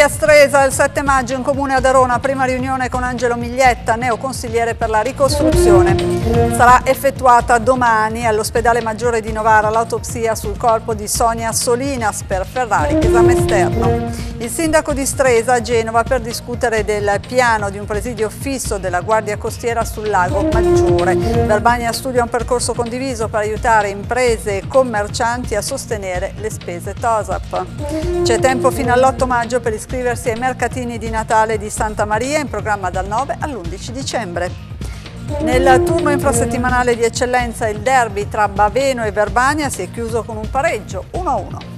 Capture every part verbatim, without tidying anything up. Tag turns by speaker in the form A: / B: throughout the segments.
A: a Stresa il sette maggio in comune ad Arona, prima riunione con Angelo Miglietta, neoconsigliere per la ricostruzione. Sarà effettuata domani all'ospedale Maggiore di Novara l'autopsia sul corpo di Sonia Solinas per Ferrari, esame esterno. Il sindaco di Stresa a Genova per discutere del piano di un presidio fisso della Guardia Costiera sul lago Maggiore. Verbania studia un percorso condiviso per aiutare imprese e commercianti a sostenere le spese TOSAP. C'è tempo fino all'otto maggio per iscriversi ai mercatini di Natale di Santa Maria, in programma dal nove all'undici dicembre. Nel turno infrasettimanale di eccellenza il derby tra Baveno e Verbania si è chiuso con un pareggio uno a uno.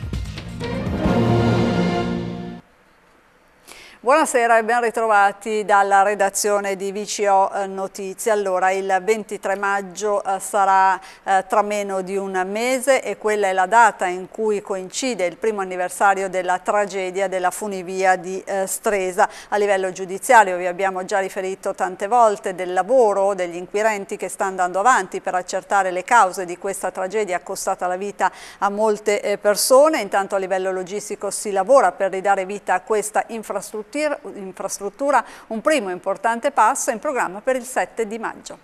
A: Buonasera e ben ritrovati dalla redazione di V C O Notizie. Allora, il ventitré maggio eh, sarà eh, tra meno di un mese e quella è la data in cui coincide il primo anniversario della tragedia della funivia di eh, Stresa. A livello giudiziario vi abbiamo già riferito tante volte del lavoro degli inquirenti che sta andando avanti per accertare le cause di questa tragedia costata la vita a molte eh, persone. Intanto a livello logistico si lavora per ridare vita a questa infrastruttura infrastruttura, un primo importante passo in programma per il sette di maggio.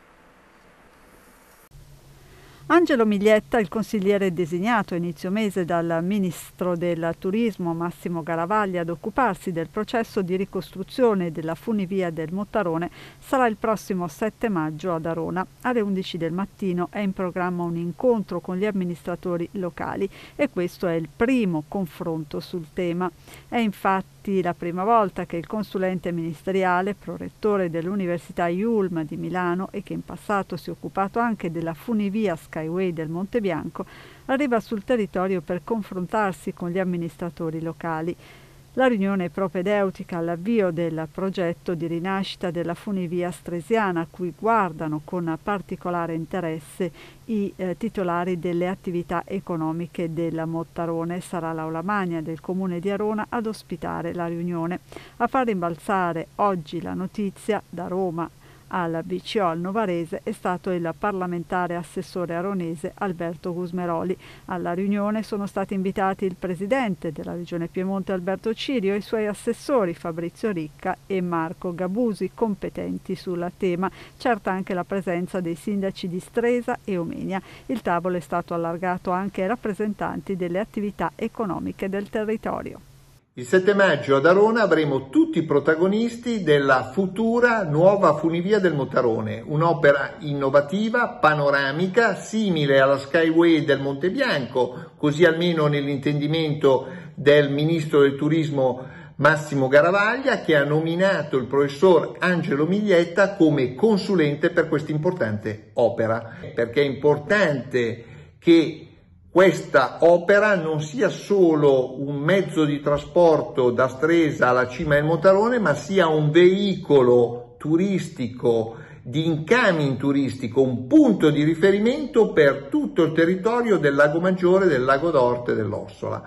A: Angelo Miglietta, il consigliere designato a inizio mese dal Ministro del Turismo Massimo Garavaglia ad occuparsi del processo di ricostruzione della funivia del Mottarone, sarà il prossimo sette maggio ad Arona. Alle undici del mattino è in programma un incontro con gli amministratori locali e questo è il primo confronto sul tema. È infatti la prima volta che il consulente ministeriale, prorettore dell'Università Yulm di Milano e che in passato si è occupato anche della funivia Skyway del Monte Bianco, arriva sul territorio per confrontarsi con gli amministratori locali. La riunione è propedeutica all'avvio del progetto di rinascita della funivia stresiana, a cui guardano con particolare interesse i eh, titolari delle attività economiche del Mottarone. Sarà l'Aula Magna del Comune di Arona ad ospitare la riunione. A far rimbalzare oggi la notizia da Roma al V C O al Novarese è stato il parlamentare assessore aronese Alberto Gusmeroli. Alla riunione sono stati invitati il presidente della Regione Piemonte Alberto Cirio e i suoi assessori Fabrizio Ricca e Marco Gabusi, competenti sul tema. Certa anche la presenza dei sindaci di Stresa e Omegna. Il tavolo è stato allargato anche ai rappresentanti delle attività economiche del territorio.
B: Il sette maggio ad Arona avremo tutti i protagonisti della futura nuova funivia del Mottarone, un'opera innovativa, panoramica, simile alla Skyway del Monte Bianco, così almeno nell'intendimento del Ministro del Turismo Massimo Garavaglia, che ha nominato il professor Angelo Miglietta come consulente per questa importante opera, perché è importante che questa opera non sia solo un mezzo di trasporto da Stresa alla cima del Mottarone, ma sia un veicolo turistico, di incoming turistico, un punto di riferimento per tutto il territorio del Lago Maggiore, del Lago d'Orte e dell'Ossola.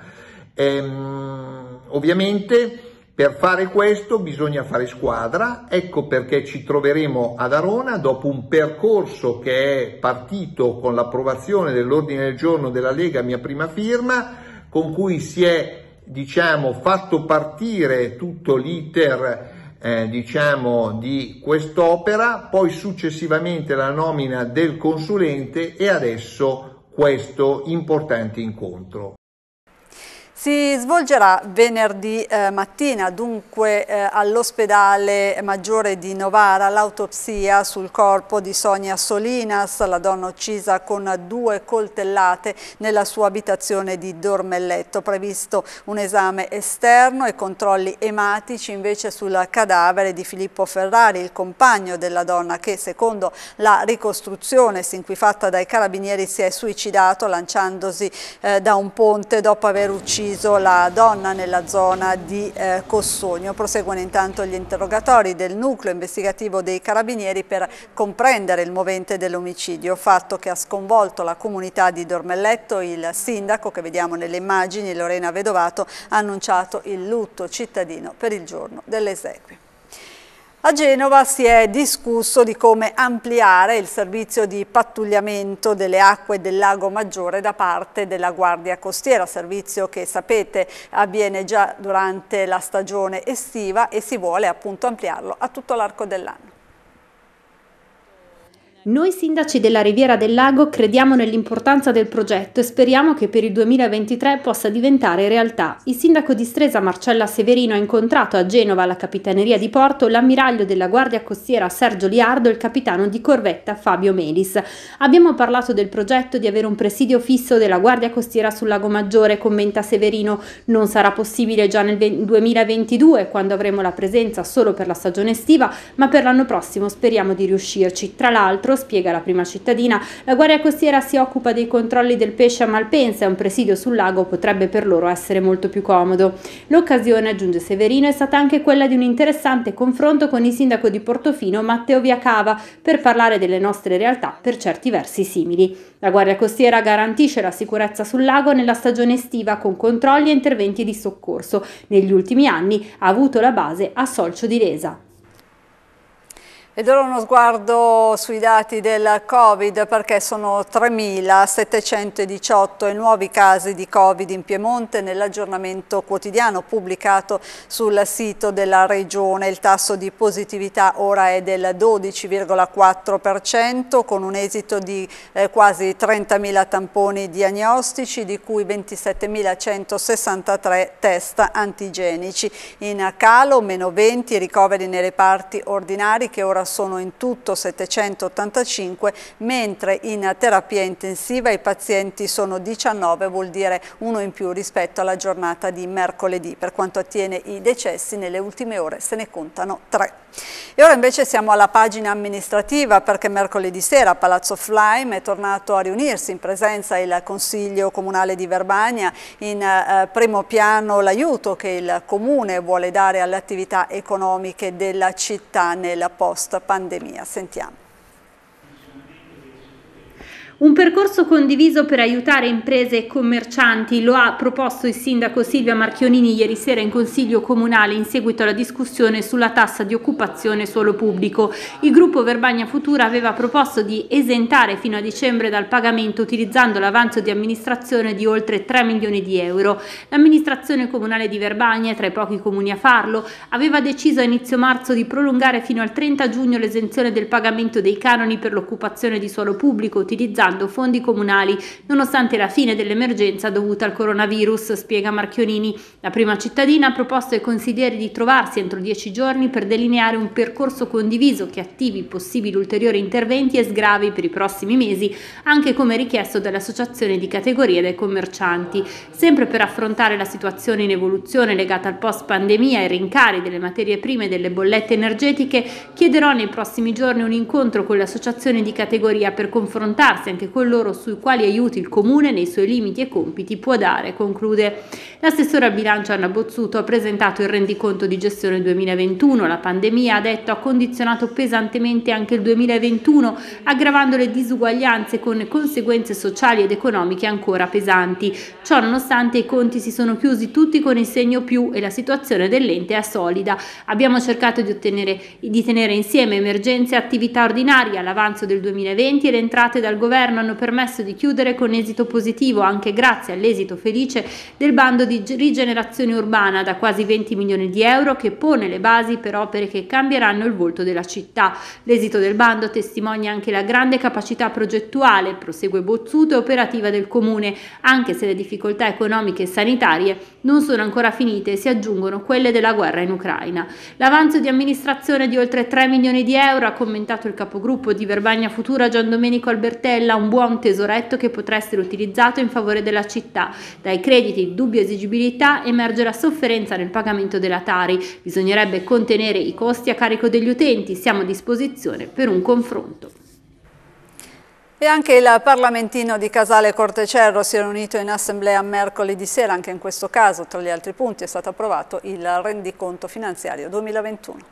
B: Ehm, ovviamente per fare questo bisogna fare squadra, ecco perché ci troveremo ad Arona dopo un percorso che è partito con l'approvazione dell'ordine del giorno della Lega, mia prima firma, con cui si è diciamo, fatto partire tutto l'iter eh, diciamo, di quest'opera, poi successivamente la nomina del consulente e adesso questo importante incontro.
A: Si svolgerà venerdì eh, mattina, dunque eh, all'ospedale Maggiore di Novara, l'autopsia sul corpo di Sonia Solinas, la donna uccisa con due coltellate nella sua abitazione di Dormelletto. Previsto un esame esterno e controlli ematici invece sul cadavere di Filippo Ferrari, il compagno della donna che, secondo la ricostruzione sin qui fatta dai carabinieri, si è suicidato lanciandosi eh, da un ponte dopo aver ucciso la donna nella zona di eh, Cossogno. Proseguono intanto gli interrogatori del nucleo investigativo dei carabinieri per comprendere il movente dell'omicidio, fatto che ha sconvolto la comunità di Dormelletto. Il sindaco, che vediamo nelle immagini, Lorena Vedovato, ha annunciato il lutto cittadino per il giorno delle esequie. A Genova si è discusso di come ampliare il servizio di pattugliamento delle acque del Lago Maggiore da parte della Guardia Costiera, servizio che sapete avviene già durante la stagione estiva e si vuole appunto ampliarlo a tutto l'arco dell'anno.
C: Noi sindaci della Riviera del Lago crediamo nell'importanza del progetto e speriamo che per il duemilaventitré possa diventare realtà. Il sindaco di Stresa Marcella Severino ha incontrato a Genova, alla Capitaneria di Porto, l'ammiraglio della Guardia Costiera Sergio Liardo e il capitano di corvetta Fabio Melis. Abbiamo parlato del progetto di avere un presidio fisso della Guardia Costiera sul Lago Maggiore, commenta Severino. Non sarà possibile già nel duemilaventidue, quando avremo la presenza solo per la stagione estiva, ma per l'anno prossimo speriamo di riuscirci. Tra l'altro, spiega la prima cittadina, la Guardia Costiera si occupa dei controlli del pesce a Malpensa e un presidio sul lago potrebbe per loro essere molto più comodo. L'occasione, aggiunge Severino, è stata anche quella di un interessante confronto con il sindaco di Portofino Matteo Viacava per parlare delle nostre realtà per certi versi simili. La Guardia Costiera garantisce la sicurezza sul lago nella stagione estiva con controlli e interventi di soccorso. Negli ultimi anni ha avuto la base a Solcio di Lesa.
A: Ed ora uno sguardo sui dati del Covid, perché sono tremilasettecentodiciotto i nuovi casi di Covid in Piemonte nell'aggiornamento quotidiano pubblicato sul sito della Regione. Il tasso di positività ora è del dodici virgola quattro per cento con un esito di eh, quasi trentamila tamponi diagnostici, di cui ventisettemilacentosessantatré test antigenici. In calo meno venti ricoveri nei reparti ordinari, che ora sono in tutto settecentottantacinque, mentre in terapia intensiva i pazienti sono diciannove, vuol dire uno in più rispetto alla giornata di mercoledì. Per quanto attiene i decessi, nelle ultime ore se ne contano tre. E ora invece siamo alla pagina amministrativa, perché mercoledì sera a Palazzo Flaim è tornato a riunirsi in presenza il Consiglio Comunale di Verbania. In eh, primo piano l'aiuto che il Comune vuole dare alle attività economiche della città nel post pandemia. Sentiamo.
C: Un percorso condiviso per aiutare imprese e commercianti lo ha proposto il sindaco Silvia Marchionini ieri sera in Consiglio Comunale in seguito alla discussione sulla tassa di occupazione suolo pubblico. Il gruppo Verbania Futura aveva proposto di esentare fino a dicembre dal pagamento utilizzando l'avanzo di amministrazione di oltre tre milioni di euro. L'amministrazione comunale di Verbania, tra i pochi comuni a farlo, aveva deciso a inizio marzo di prolungare fino al trenta giugno l'esenzione del pagamento dei canoni per l'occupazione di suolo pubblico utilizzando fondi comunali, nonostante la fine dell'emergenza dovuta al coronavirus, spiega Marchionini. La prima cittadina ha proposto ai consiglieri di trovarsi entro dieci giorni per delineare un percorso condiviso che attivi possibili ulteriori interventi e sgravi per i prossimi mesi, anche come richiesto dalle associazioni di categoria e dai commercianti. Sempre per affrontare la situazione in evoluzione legata al post-pandemia e ai rincari delle materie prime e delle bollette energetiche, chiederò nei prossimi giorni un incontro con le associazioni di categoria per confrontarsi anche con loro sui quali aiuti il Comune nei suoi limiti e compiti può dare, conclude. L'assessore al bilancio Anna Bozzuto ha presentato il rendiconto di gestione duemilaventuno. La pandemia, ha detto, ha condizionato pesantemente anche il duemilaventuno, aggravando le disuguaglianze con conseguenze sociali ed economiche ancora pesanti. Ciò nonostante i conti si sono chiusi tutti con il segno più e la situazione dell'ente è solida. Abbiamo cercato di ottenere di tenere insieme emergenze e attività ordinarie. L'avanzo del duemilaventi e le entrate dal governo hanno permesso di chiudere con esito positivo, anche grazie all'esito felice del bando di rigenerazione urbana da quasi venti milioni di euro, che pone le basi per opere che cambieranno il volto della città. L'esito del bando testimonia anche la grande capacità progettuale, prosegue Bozzuto, e operativa del Comune, anche se le difficoltà economiche e sanitarie non sono ancora finite e si aggiungono quelle della guerra in Ucraina. L'avanzo di amministrazione di oltre tre milioni di euro, ha commentato il capogruppo di Verbania Futura Gian Domenico Albertella, un buon tesoretto che potrà essere utilizzato in favore della città. Dai crediti di dubbia esigibilità emerge la sofferenza nel pagamento della Tari. Bisognerebbe contenere i costi a carico degli utenti. Siamo a disposizione per un confronto.
A: E anche il parlamentino di Casale Cortecerro si è riunito in assemblea mercoledì sera. Anche in questo caso, tra gli altri punti, è stato approvato il rendiconto finanziario duemilaventuno.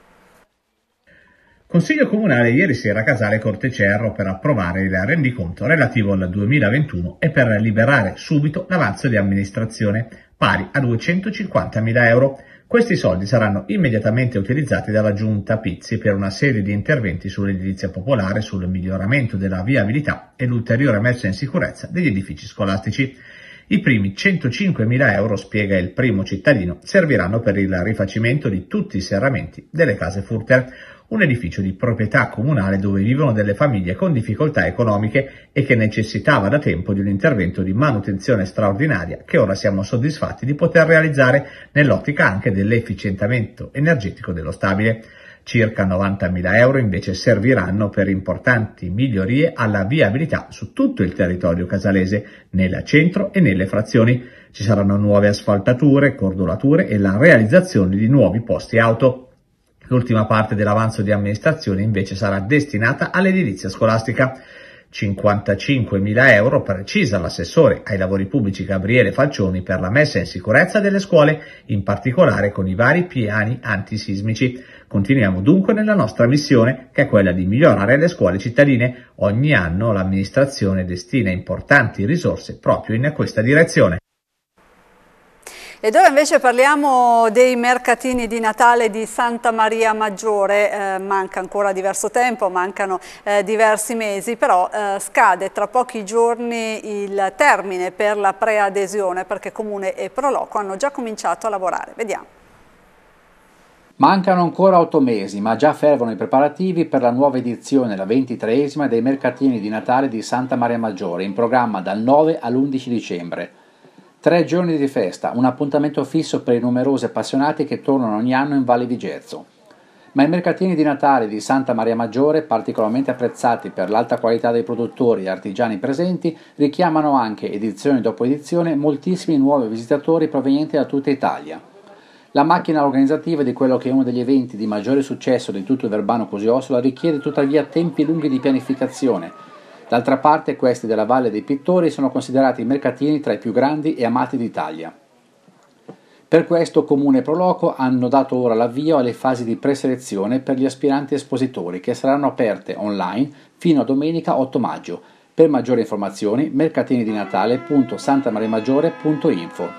D: Consiglio Comunale ieri sera a Casale Cortecerro per approvare il rendiconto relativo al duemilaventuno e per liberare subito l'avanzo di amministrazione pari a duecentocinquantamila euro. Questi soldi saranno immediatamente utilizzati dalla Giunta Pizzi per una serie di interventi sull'edilizia popolare, sul miglioramento della viabilità e l'ulteriore messa in sicurezza degli edifici scolastici. I primi centocinquemila euro, spiega il primo cittadino, serviranno per il rifacimento di tutti i serramenti delle case Furter, un edificio di proprietà comunale dove vivono delle famiglie con difficoltà economiche e che necessitava da tempo di un intervento di manutenzione straordinaria che ora siamo soddisfatti di poter realizzare nell'ottica anche dell'efficientamento energetico dello stabile. Circa novantamila euro invece serviranno per importanti migliorie alla viabilità su tutto il territorio casalese, nel centro e nelle frazioni. Ci saranno nuove asfaltature, cordolature e la realizzazione di nuovi posti auto. L'ultima parte dell'avanzo di amministrazione invece sarà destinata all'edilizia scolastica. cinquantacinquemila euro, precisa l'assessore ai lavori pubblici Gabriele Falcioni, per la messa in sicurezza delle scuole, in particolare con i vari piani antisismici. Continuiamo dunque nella nostra missione, che è quella di migliorare le scuole cittadine. Ogni anno l'amministrazione destina importanti risorse proprio in questa direzione.
A: Ed ora invece parliamo dei mercatini di Natale di Santa Maria Maggiore. Eh, manca ancora diverso tempo, mancano eh, diversi mesi, però eh, scade tra pochi giorni il termine per la preadesione, perché Comune e Proloco hanno già cominciato a lavorare. Vediamo.
E: Mancano ancora otto mesi, ma già fervono i preparativi per la nuova edizione, la ventitreesima, dei mercatini di Natale di Santa Maria Maggiore, in programma dal nove all'undici dicembre. Tre giorni di festa, un appuntamento fisso per i numerosi appassionati che tornano ogni anno in Valle di Gezzo. Ma i mercatini di Natale di Santa Maria Maggiore, particolarmente apprezzati per l'alta qualità dei produttori e artigiani presenti, richiamano anche, edizione dopo edizione, moltissimi nuovi visitatori provenienti da tutta Italia. La macchina organizzativa di quello che è uno degli eventi di maggiore successo di tutto il Verbano Cosiossola richiede tuttavia tempi lunghi di pianificazione. D'altra parte questi della Valle dei Pittori sono considerati i mercatini tra i più grandi e amati d'Italia. Per questo Comune e Proloco hanno dato ora l'avvio alle fasi di preselezione per gli aspiranti espositori, che saranno aperte online fino a domenica otto maggio. Per maggiori informazioni mercatinidinatale punto santamariamaggiore punto info.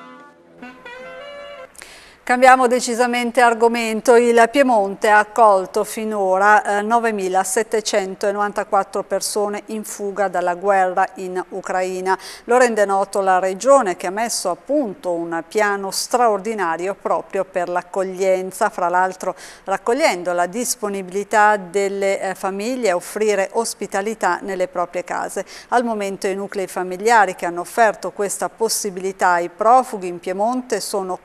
A: Cambiamo decisamente argomento. Il Piemonte ha accolto finora eh, novemilasettecentonovantaquattro persone in fuga dalla guerra in Ucraina. Lo rende noto la Regione, che ha messo a punto un piano straordinario proprio per l'accoglienza, fra l'altro raccogliendo la disponibilità delle eh, famiglie a offrire ospitalità nelle proprie case. Al momento i nuclei familiari che hanno offerto questa possibilità ai profughi in Piemonte sono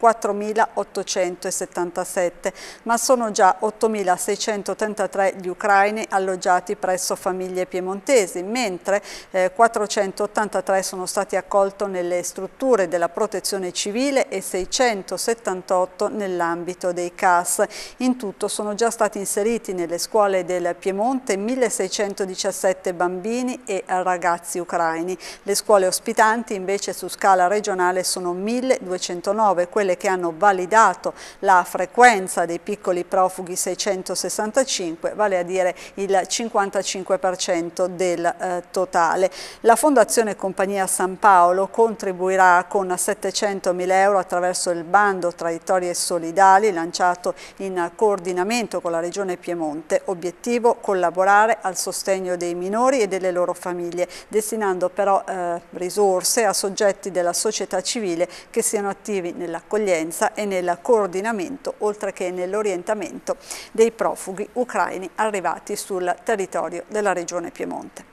A: quattromilaottocentosettantasette, ma sono già ottomilaseicentotrentatré gli ucraini alloggiati presso famiglie piemontesi, mentre eh, quattrocentottantatré sono stati accolti nelle strutture della protezione civile e seicentosettantotto nell'ambito dei C A S. In tutto sono già stati inseriti nelle scuole del Piemonte milleseicentodiciassette bambini e ragazzi ucraini. Le scuole ospitanti invece su scala regionale sono milleduecentonove, quelle che hanno validato la frequenza dei piccoli profughi seicentosessantacinque, vale a dire il cinquantacinque per cento del eh, totale. La Fondazione Compagnia San Paolo contribuirà con settecentomila euro attraverso il bando Traiettorie Solidali lanciato in coordinamento con la Regione Piemonte. Obiettivo: collaborare al sostegno dei minori e delle loro famiglie, destinando però eh, risorse a soggetti della società civile che siano attivi nell'accoglienza e nel coordinamento, oltre che nell'orientamento dei profughi ucraini arrivati sul territorio della Regione Piemonte.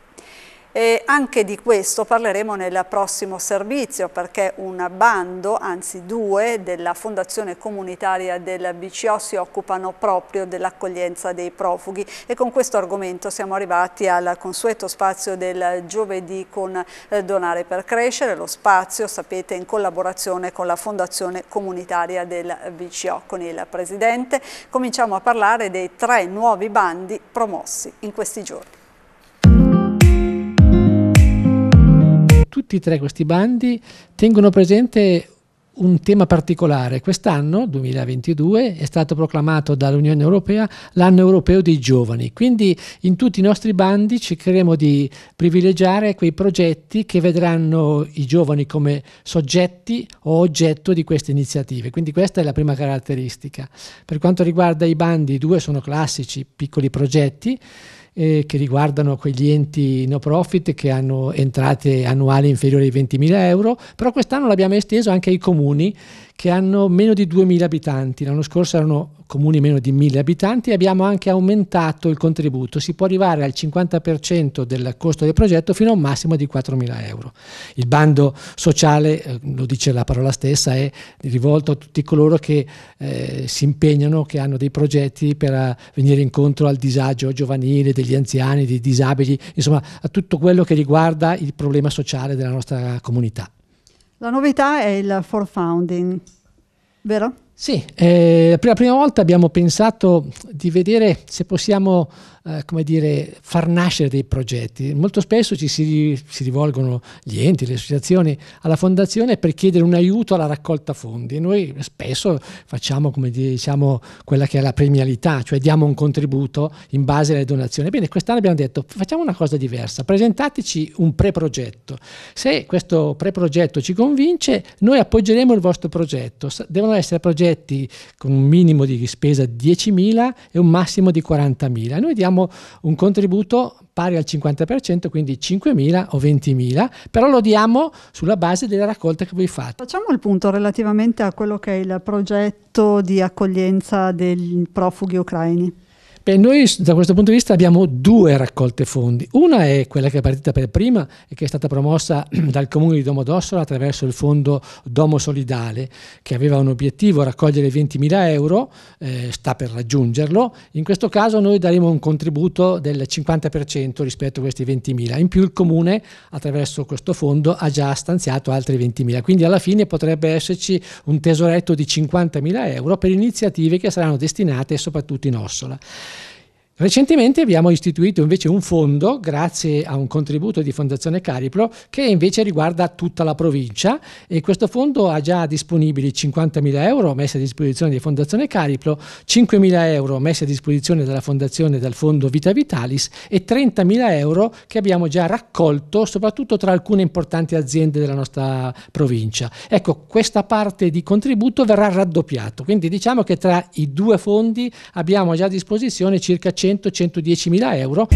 A: E anche di questo parleremo nel prossimo servizio, perché un bando, anzi due, della Fondazione Comunitaria del B C O si occupano proprio dell'accoglienza dei profughi, e con questo argomento siamo arrivati al consueto spazio del giovedì con eh, Donare per Crescere, lo spazio, sapete, in collaborazione con la Fondazione Comunitaria del B C O. Con il Presidente cominciamo a parlare dei tre nuovi bandi promossi in questi giorni.
F: Tutti e tre questi bandi tengono presente un tema particolare. Quest'anno, duemilaventidue, è stato proclamato dall'Unione Europea l'anno europeo dei giovani, quindi in tutti i nostri bandi cercheremo di privilegiare quei progetti che vedranno i giovani come soggetti o oggetto di queste iniziative, quindi questa è la prima caratteristica. Per quanto riguarda i bandi, due sono classici, piccoli progetti, Eh, che riguardano quegli enti no profit che hanno entrate annuali inferiori ai ventimila euro, però quest'anno l'abbiamo esteso anche ai comuni che hanno meno di duemila abitanti. L'anno scorso erano comuni meno di mille abitanti e abbiamo anche aumentato il contributo. Si può arrivare al cinquanta per cento del costo del progetto fino a un massimo di quattromila euro. Il bando sociale, eh, lo dice la parola stessa, è rivolto a tutti coloro che eh, si impegnano, che hanno dei progetti per uh, venire incontro al disagio giovanile, degli anziani, dei disabili, insomma a tutto quello che riguarda il problema sociale della nostra comunità.
A: La novità è il for founding, vero?
F: Sì, eh, per la prima volta abbiamo pensato di vedere se possiamo eh, come dire, far nascere dei progetti. Molto spesso ci si, si rivolgono gli enti, le associazioni alla fondazione per chiedere un aiuto alla raccolta fondi e noi spesso facciamo come diciamo quella che è la premialità, cioè diamo un contributo in base alle donazioni. Bene, quest'anno abbiamo detto facciamo una cosa diversa, presentateci un pre-progetto. Se questo pre-progetto ci convince, noi appoggeremo il vostro progetto. Devono essere progetti con un minimo di spesa di diecimila e un massimo di quarantamila. Noi diamo un contributo pari al cinquanta per cento, quindi cinquemila o ventimila, però lo diamo sulla base della raccolta che voi fate.
A: Facciamo il punto relativamente a quello che è il progetto di accoglienza dei profughi ucraini.
F: Beh, noi da questo punto di vista abbiamo due raccolte fondi. Una è quella che è partita per prima e che è stata promossa dal Comune di Domodossola attraverso il fondo Domo Solidale, che aveva un obiettivo, raccogliere ventimila euro, eh, sta per raggiungerlo. In questo caso noi daremo un contributo del cinquanta per cento rispetto a questi ventimila. In più il Comune attraverso questo fondo ha già stanziato altri ventimila, quindi alla fine potrebbe esserci un tesoretto di cinquantamila euro per iniziative che saranno destinate soprattutto in Ossola. Recentemente abbiamo istituito invece un fondo, grazie a un contributo di Fondazione Cariplo, che invece riguarda tutta la provincia e questo fondo ha già disponibili cinquantamila euro messi a disposizione di Fondazione Cariplo, cinquemila euro messi a disposizione dalla Fondazione del Fondo Vita Vitalis e trentamila euro che abbiamo già raccolto soprattutto tra alcune importanti aziende della nostra provincia. Ecco, questa parte di contributo verrà raddoppiato, quindi diciamo che tra i due fondi abbiamo già a disposizione circa cento centodiecimila euro.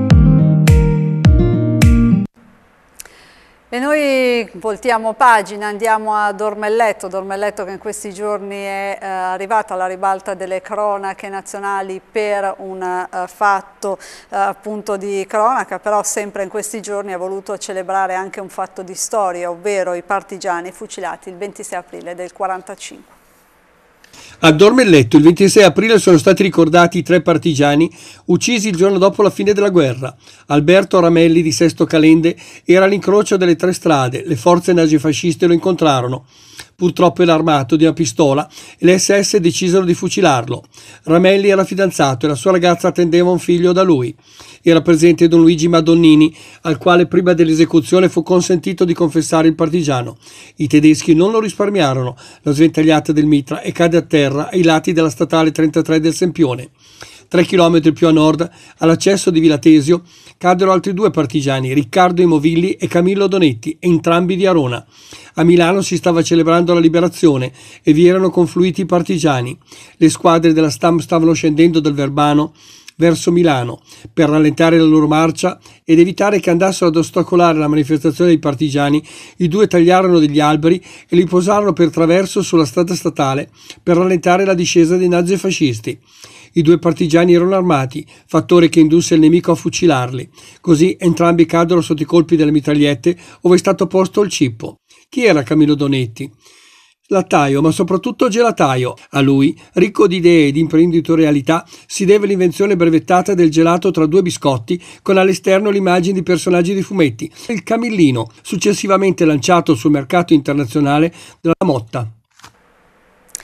A: E noi voltiamo pagina, andiamo a Dormelletto, Dormelletto che in questi giorni è eh, arrivato alla ribalta delle cronache nazionali per un uh, fatto uh, appunto di cronaca, però sempre in questi giorni ha voluto celebrare anche un fatto di storia, ovvero i partigiani fucilati il ventisei aprile del quarantacinque.
G: A Dormelletto il ventisei aprile sono stati ricordati i tre partigiani uccisi il giorno dopo la fine della guerra. Alberto Ramelli di Sesto Calende era all'incrocio delle tre strade, le forze nazifasciste lo incontrarono. Purtroppo era armato di una pistola e le esse esse decisero di fucilarlo. Ramelli era fidanzato e la sua ragazza attendeva un figlio da lui. Era presente Don Luigi Madonnini, al quale prima dell'esecuzione fu consentito di confessare il partigiano. I tedeschi non lo risparmiarono, la sventagliata del mitra e cade a terra ai lati della statale trentatré del Sempione. Tre chilometri più a nord, all'accesso di Vilatesio, caddero altri due partigiani, Riccardo Imovilli e Camillo Donetti, entrambi di Arona. A Milano si stava celebrando la liberazione e vi erano confluiti i partigiani. Le squadre della Stam stavano scendendo dal Verbano verso Milano per rallentare la loro marcia ed evitare che andassero ad ostacolare la manifestazione dei partigiani. I due tagliarono degli alberi e li posarono per traverso sulla strada statale per rallentare la discesa dei nazifascisti. I due partigiani erano armati, fattore che indusse il nemico a fucilarli. Così entrambi caddero sotto i colpi delle mitragliette ove è stato posto il cippo. Chi era Camillo Donetti? Lattaio, ma soprattutto gelataio. A lui, ricco di idee e di imprenditorialità, si deve l'invenzione brevettata del gelato tra due biscotti con all'esterno l'immagine di personaggi di fumetti, il Camillino, successivamente lanciato sul mercato internazionale della Motta.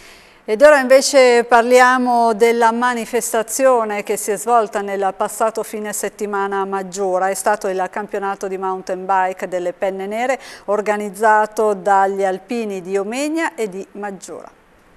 A: Ed ora invece parliamo della manifestazione che si è svolta nel passato fine settimana a Maggiora. È stato il campionato di mountain bike delle Penne Nere organizzato dagli alpini di Omegna e di Maggiora.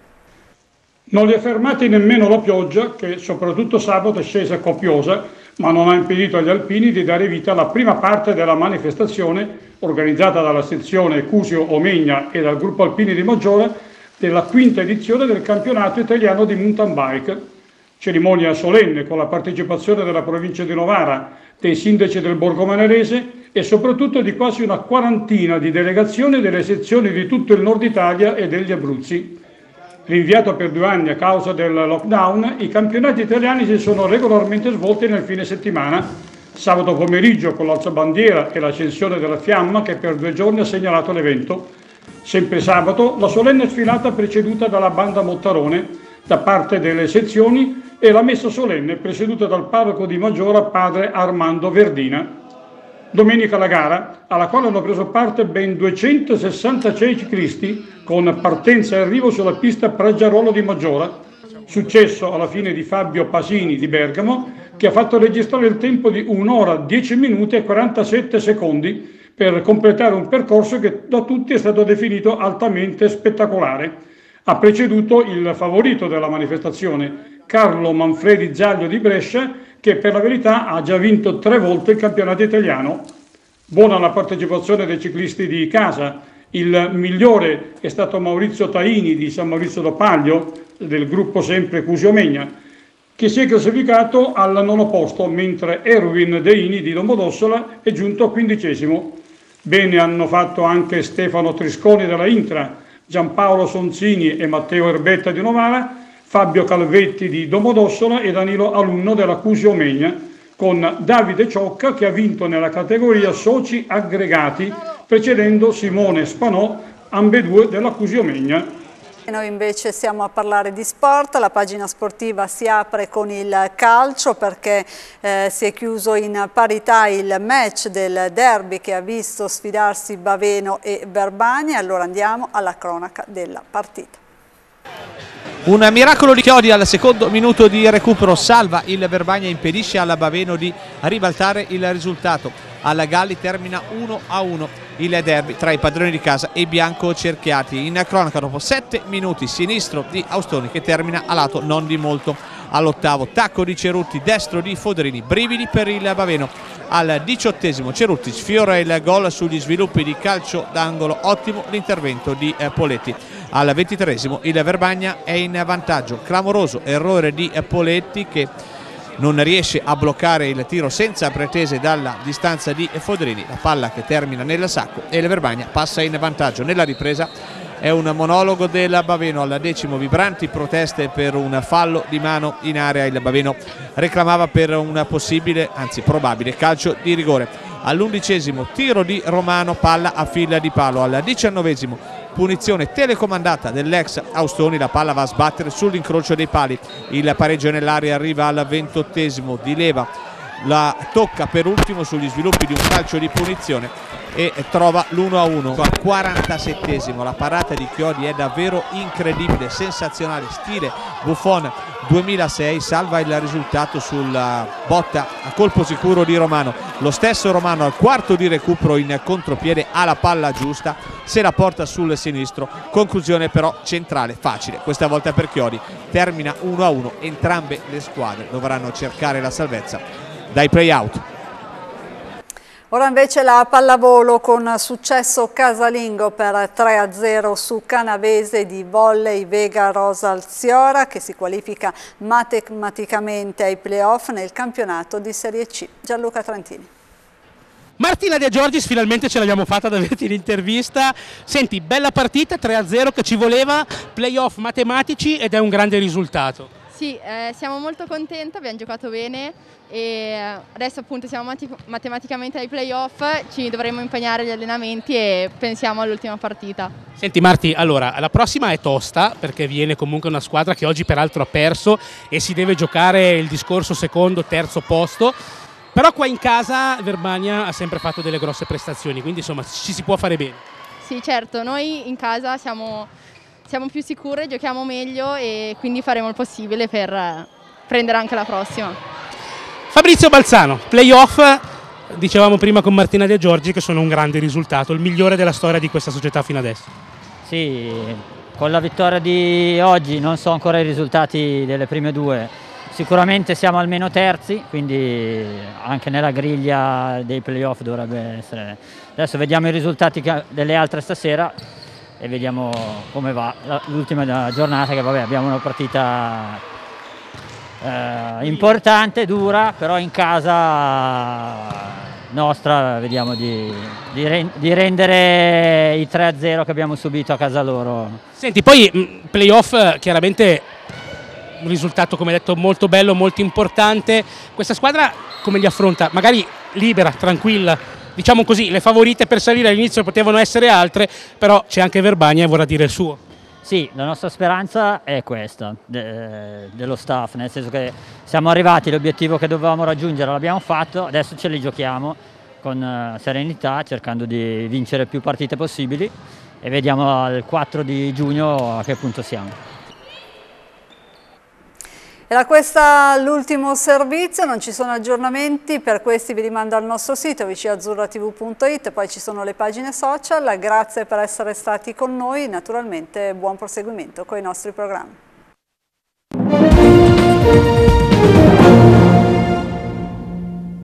H: Non li ha fermati nemmeno la pioggia, che soprattutto sabato è scesa copiosa, ma non ha impedito agli alpini di dare vita alla prima parte della manifestazione organizzata dalla sezione Cusio Omegna e dal gruppo alpini di Maggiora della quinta edizione del campionato italiano di mountain bike. Cerimonia solenne con la partecipazione della provincia di Novara, dei sindaci del Borgo Manerese e soprattutto di quasi una quarantina di delegazioni delle sezioni di tutto il nord Italia e degli Abruzzi. Rinviato per due anni a causa del lockdown, i campionati italiani si sono regolarmente svolti nel fine settimana, sabato pomeriggio con l'alzabandiera e l'accensione della fiamma che per due giorni ha segnalato l'evento. Sempre sabato la solenne sfilata preceduta dalla banda Mottarone da parte delle sezioni e la messa solenne presieduta dal parroco di Maggiora padre Armando Verdina. Domenica la gara, alla quale hanno preso parte ben duecentosessantasei ciclisti con partenza e arrivo sulla pista Praggiarolo di Maggiora. Successo alla fine di Fabio Pasini di Bergamo, che ha fatto registrare il tempo di un'ora, dieci minuti e quarantasette secondi per completare un percorso che da tutti è stato definito altamente spettacolare. Ha preceduto il favorito della manifestazione, Carlo Manfredi Zaglio di Brescia, che per la verità ha già vinto tre volte il campionato italiano. Buona la partecipazione dei ciclisti di casa. Il migliore è stato Maurizio Taini di San Maurizio d'Opaglio, del gruppo sempre Cusio Omegna, che si è classificato al nono posto, mentre Erwin Deini di Domodossola è giunto quindicesimo. Bene hanno fatto anche Stefano Trisconi della Intra, Giampaolo Sonzini e Matteo Erbetta di Novara, Fabio Calvetti di Domodossola e Danilo Alunno della Cusio Omegna, con Davide Ciocca che ha vinto nella categoria soci aggregati, precedendo Simone Spanò, ambedue della Cusio Omegna.
A: Noi invece stiamo a parlare di sport. La pagina sportiva si apre con il calcio perché eh, si è chiuso in parità il match del derby che ha visto sfidarsi Baveno e Verbania. Allora andiamo alla cronaca della partita.
I: Un miracolo di Chiodi al secondo minuto di recupero salva il Verbania e impedisce alla Baveno di ribaltare il risultato. Alla Galli termina uno a uno il derby tra i padroni di casa e i biancocerchiati. In cronaca dopo sette minuti sinistro di Austoni che termina a lato non di molto. All'ottavo tacco di Cerutti, destro di Foderini, brividi per il Baveno. Al diciottesimo Cerutti sfiora il gol sugli sviluppi di calcio d'angolo, ottimo l'intervento di Poletti. Al ventitreesimo il Verbania è in vantaggio, clamoroso errore di Poletti che non riesce a bloccare il tiro senza pretese dalla distanza di Foderini, la palla che termina nel sacco e il Verbania passa in vantaggio. Nella ripresa è un monologo del Baveno, al decimo vibranti proteste per un fallo di mano in area, il Baveno reclamava per un possibile, anzi probabile calcio di rigore. All'undicesimo tiro di Romano, palla a fila di palo. Al diciannovesimo punizione telecomandata dell'ex Austoni, la palla va a sbattere sull'incrocio dei pali, il pareggio nell'area arriva al ventottesimo, Di Leva la tocca per ultimo sugli sviluppi di un calcio di punizione e trova l'uno a uno. Al quarantasettesimo la parata di Chiodi è davvero incredibile, sensazionale, stile Buffon duemilasei, salva il risultato sulla botta a colpo sicuro di Romano. Lo stesso Romano al quarto di recupero in contropiede ha la palla giusta, se la porta sul sinistro, conclusione però centrale, facile questa volta per Chiodi. Termina uno a uno, entrambe le squadre dovranno cercare la salvezza dai play-out.
A: Ora invece la pallavolo con successo casalingo per tre a zero su Canavese di volley Vega Rosa Alziora che si qualifica matematicamente ai play-off nel campionato di Serie C. Gianluca Trantini.
J: Martina De Giorgis, finalmente ce l'abbiamo fatta ad averti l'intervista. Senti, bella partita, tre a zero che ci voleva, play-off matematici ed è un grande risultato.
K: Sì, eh, siamo molto contenti, abbiamo giocato bene e adesso appunto siamo matematicamente ai play-off, ci dovremo impegnare agli allenamenti e pensiamo all'ultima partita.
J: Senti Marti, allora la prossima è tosta perché viene comunque una squadra che oggi peraltro ha perso e si deve giocare il discorso secondo, terzo posto, però qua in casa Verbania ha sempre fatto delle grosse prestazioni, quindi insomma ci si può fare bene.
K: Sì certo, noi in casa siamo... siamo più sicure, giochiamo meglio e quindi faremo il possibile per eh, prendere anche la prossima.
J: Fabrizio Balzano, playoff, dicevamo prima con Martina De Giorgi che sono un grande risultato, il migliore della storia di questa società fino adesso.
L: Sì, con la vittoria di oggi non so ancora i risultati delle prime due, sicuramente siamo almeno terzi, quindi anche nella griglia dei playoff dovrebbe essere. Adesso vediamo i risultati delle altre stasera e vediamo come va l'ultima giornata, che vabbè, abbiamo una partita eh, importante, dura, però in casa nostra vediamo di, di, di rendere i tre a zero che abbiamo subito a casa loro.
J: Senti, poi playoff chiaramente un risultato, come detto, molto bello, molto importante. Questa squadra come li affronta? Magari libera, tranquilla, diciamo così, le favorite per salire all'inizio potevano essere altre, però c'è anche Verbania e vorrà dire il suo.
L: Sì, la nostra speranza è questa, de, dello staff, nel senso che siamo arrivati, l'obiettivo che dovevamo raggiungere l'abbiamo fatto, adesso ce li giochiamo con uh, serenità, cercando di vincere più partite possibili e vediamo al quattro di giugno a che punto siamo.
A: Era questo l'ultimo servizio, non ci sono aggiornamenti, per questi vi rimando al nostro sito w c azzurra t v punto i t, poi ci sono le pagine social. Grazie per essere stati con noi, naturalmente buon proseguimento con i nostri programmi.